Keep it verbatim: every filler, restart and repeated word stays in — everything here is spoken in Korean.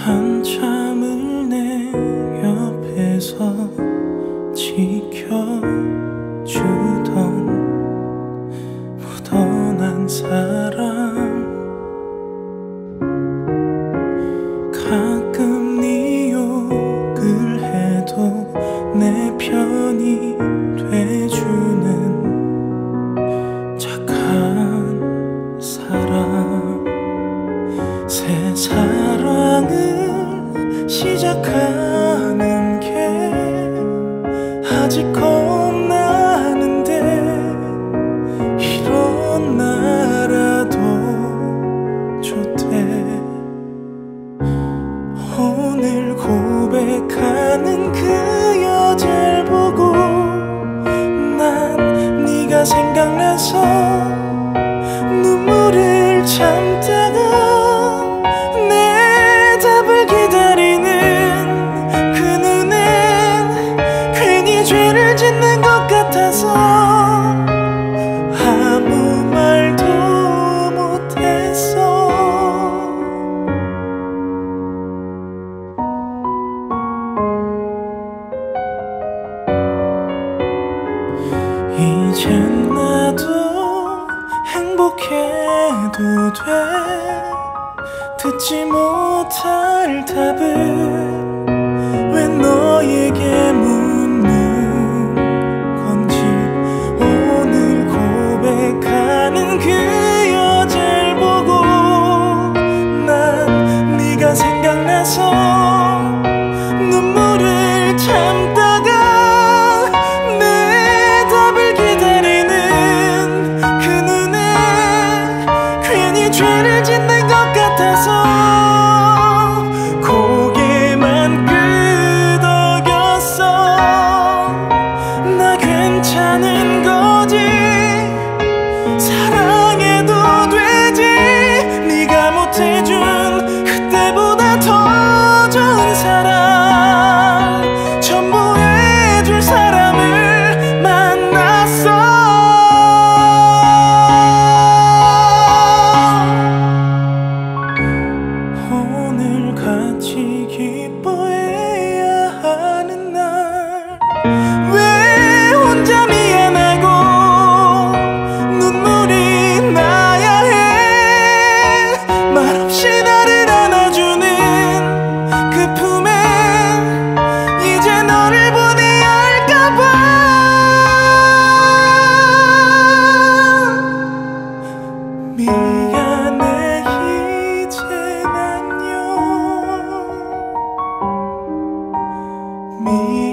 한참을 내 옆에서 지켜주던 묻어난 사람, 가끔 네 욕을 해도 내 편이 돼주는 착한 사람. 새 사랑을 시작하는 게 아직 겁나는데 일어나라도 좋대. 오늘 고백하는 그 여자를 보고 난 네가 생각나서 눈물을 참다가 내 답을 기다리는 그 눈엔 괜히 죄를 짓는 것 같아서 아무 말도 못했어. 이젠 나도 행복해도 돼. 듣지 못할 답을 왜 너에게 묻는 건지. 오늘 고백하는 그 여자를 보고 난 네가 생각나서 눈물을 참다가 내 답을 기다리는 그 눈에 괜히 죄를 짓는 것 같아서 고개만 끄덕였어. 나 괜찮은 거지, 사랑해도 되지. 네가 못해준 그때보다 더 좋은 사랑 전부 해줄 사람을 만났어. 오늘 같이 기뻐해야 하는 날 왜 혼자 미안하고 눈물이 나야 해. 말없이 나를 안아주는 그 품에 이제 너를 보내 할까봐 미안해. 이젠 안녕. 미안해.